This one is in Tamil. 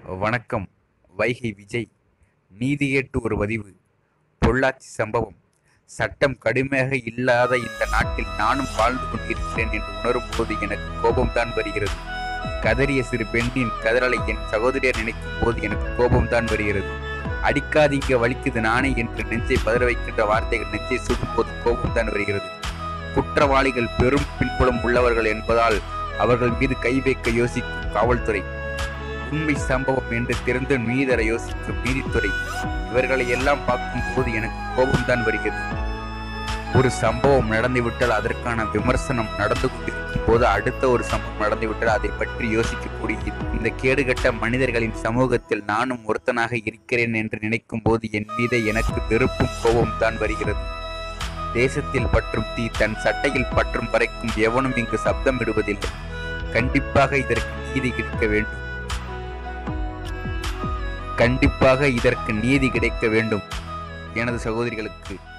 வணக்கம். வைகை விஜய். நீதி கேட்டு ஒரு பதிவு. பொள்ளாச்சி சம்பவம். சட்டம் கடுமையாக இல்லாத இந்த நாட்டில் நானும் வாழ்ந்து கொண்டிருக்கிறேன் என்று உணரும் போது எனக்கு கோபம்தான் வருகிறது. கதறிய சிறு பெண்ணின் கதறலை என் சகோதரியார் நினைக்கும் போது எனக்கு கோபம்தான் வருகிறது. அடிக்காதீங்க வலிக்குது நானே என்று நெஞ்சை பதற வைக்கின்ற வார்த்தைகள் நெஞ்சை சுடும் போது கோபம்தான் வருகிறது. குற்றவாளிகள் பெரும் பின்புலம் உள்ளவர்கள் என்பதால் அவர்கள் மீது கை வைக்க யோசிக்கும் காவல்துறை, உண்மை சம்பவம் என்று தெரிந்து நீதர யோசிக்கும் நீதித்துறை, இவர்களை எல்லாம் பார்க்கும் போது எனக்கு கோபம்தான் வருகிறது. ஒரு சம்பவம் நடந்துவிட்டால் அதற்கான விமர்சனம் நடந்து கொண்டிருக்கும் போது அடுத்த ஒரு சம்பவம் நடந்துவிட்டால் அதை பற்றி யோசிக்கக்கூடிய இந்த கேடுகட்ட மனிதர்களின் சமூகத்தில் நானும் ஒருத்தனாக இருக்கிறேன் என்று நினைக்கும் போது என் மீது எனக்கு வெறுப்பும் கோபம் தான் வருகிறது. தேசத்தில் பற்றும் தீ தன் சட்டையில் பற்றும் வரைக்கும் எவனும் இங்கு சப்தம் விடுவதில்லை. கண்டிப்பாக இதற்கு நீதி கிடைக்க வேண்டும். கண்டிப்பாக இதற்கு நீதி கிடைக்க வேண்டும் எனது சகோதரிகளுக்கு.